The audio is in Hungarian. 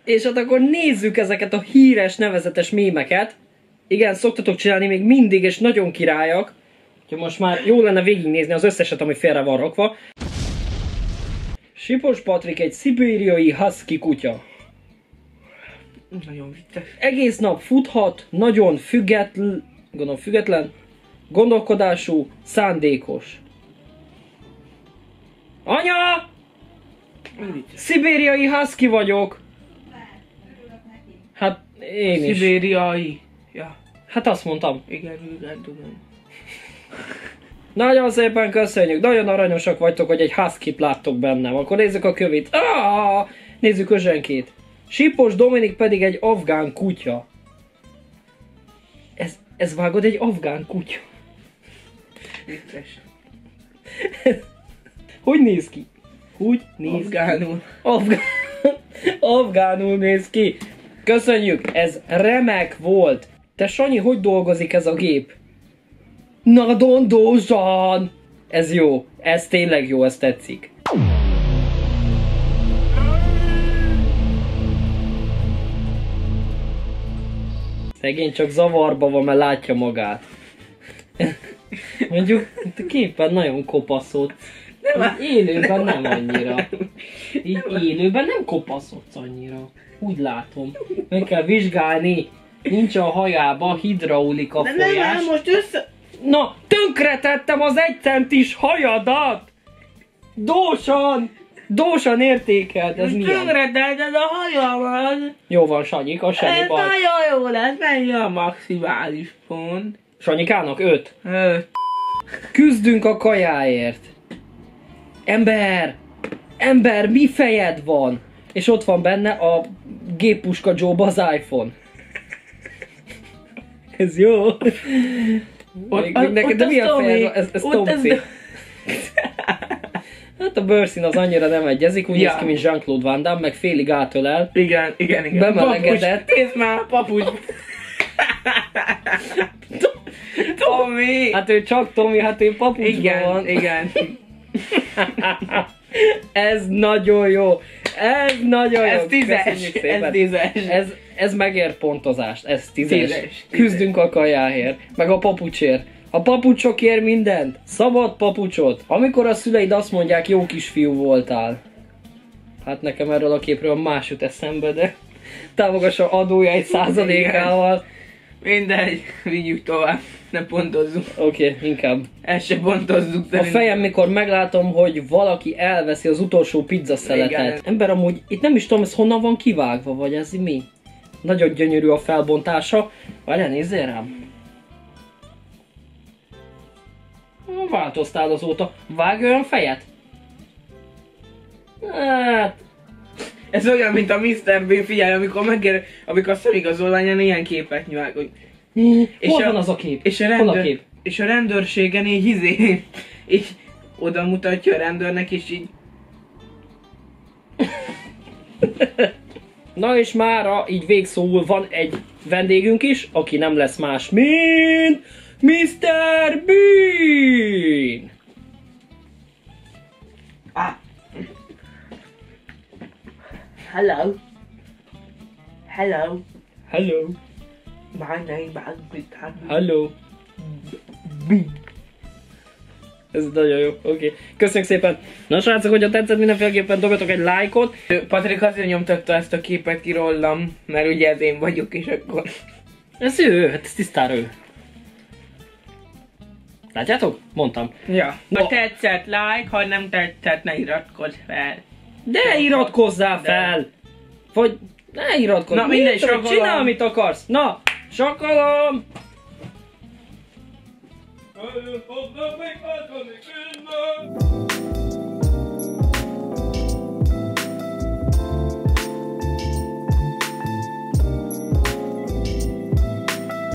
És hát akkor nézzük ezeket a híres, nevezetes mémeket. Igen, szoktatok csinálni még mindig, és nagyon királyak. Úgyhogy most már jó lenne végignézni az összeset, ami félre van rakva. Sipos Patrik egy szibériai husky kutya. Nagyon vicces. Egész nap futhat, nagyon független, gondolkodású, szándékos. Anya! Szibériai husky vagyok! Hát én is. Szibériai. Ja. Hát azt mondtam. Igen, tudom. Nagyon szépen köszönjük, nagyon aranyosak vagytok, hogy egy huskyt láttok bennem. Akkor nézzük a kövét. Nézzük Özsenkét. Sipos Dominik pedig egy afgán kutya. Ez vágod egy afgán kutya. Vicces. Hogy néz ki? Úgy néz Afgánul. Afgánul néz ki. Köszönjük, ez remek volt. Te Sanyi, hogy dolgozik ez a gép? Nagyon gyorsan. Ez jó, ez tényleg jó, ez tetszik. Szegény csak zavarba van, mert látja magát. Mondjuk, itt a képen nagyon kopaszod. Nem, élőben nem annyira. Így élőben nem kopaszodsz annyira. Úgy látom. Meg kell vizsgálni. Nincs a hajába hidraulika folyás. Nem, most össze... Na, tönkretettem az 1 centis hajadat! Dósan értékeld, ez milyen? Tönkretetted a hajamat! Jó van, Sanyik, az semmi Ez baj. nagyon jó lesz, mennyi a maximális pont? Sanyikának 5. 5. Küzdünk a kajáért. Ember, mi fejed van? És ott van benne a géppuska Joe-ba az iPhone. Ez jó. De milyen fejed van? Ez Tomci. Hát a bőrszín az annyira nem egyezik, úgy néz ki, mint Jean-Claude Van Damme, meg félig átölel. Igen. Bemelegedett. Nézd már, papucs. Tomi! Hát ő csak Tomi, hát ő papucsban van. Igen. Ez nagyon jó. Ez nagyon jó. Ez 10-es. Ez megér pontozást. Ez 10-es. 10-es. Küzdünk a kajáért. Meg a papucsért. A papucsokért mindent. Szabad papucsot. Amikor a szüleid azt mondják, jó kisfiú voltál. Hát nekem erről a képről más jut eszembe, de támogassa adója 1%-ával. Mindegy, vigyük tovább. Ne pontozzuk. Oké, inkább. Ezt se pontozzuk. A fejem, mikor meglátom, hogy valaki elveszi az utolsó pizzaszeletet. Igen. Ember, amúgy itt nem is tudom, ez honnan van kivágva, vagy ez mi? Nagyon gyönyörű a felbontása. Várjál, nézzél rám. Változtál azóta. Vágj olyan fejet? Hát... Ez olyan, mint a Mr. Bean, figyelj, amikor a szemigazolványán ilyen képet nyújt, hogy... Hol van az a kép? Hol a kép? És a rendőrségen így így oda mutatja a rendőrnek, és így... Na és mára így végszóul van egy vendégünk is, aki nem lesz más, mint Mr. Bean! Hello. Hello. Hello. My name is Britannia. Hello. Bean. Ez nagyon jó, oké. Köszönjük szépen. Na srácok, hogyha tetszett, mindenféleképpen dobjatok egy lájkot. Patrik azért nyomtatta ezt a képet ki rólam, mert ugye ez én vagyok, és akkor... Ez ő, hát ez tisztára ő. Látjátok? Mondtam. Ja. Ha tetszett, like, ha nem tetszett, ne iratkozz fel. De iratkozzál fel! Vagy ne iratkozz. Na mindegy, sakalom. Csinálj, amit akarsz. Na, sakalom!